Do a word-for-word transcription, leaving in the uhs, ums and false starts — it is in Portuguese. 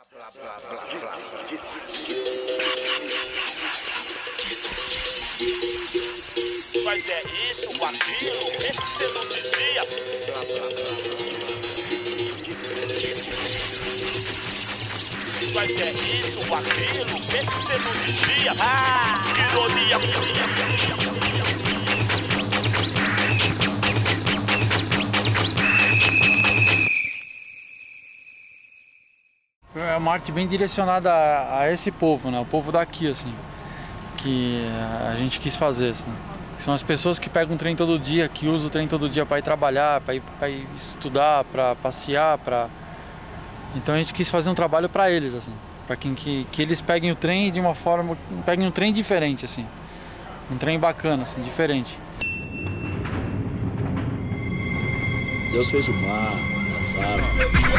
Mas é isso, aquilo, esse você não dizia. Mas é isso, aquilo, esse você não dizia. Ah, ironia. É uma arte bem direcionada a, a esse povo, né? O povo daqui, assim, que a gente quis fazer, assim. São as pessoas que pegam o trem todo dia, que usam o trem todo dia para ir trabalhar, para ir, para ir estudar, para passear, para... Então a gente quis fazer um trabalho para eles, assim, para que, que, que eles peguem o trem de uma forma, peguem um trem diferente, assim, um trem bacana, assim, diferente. Deus fez o mar, as árvores.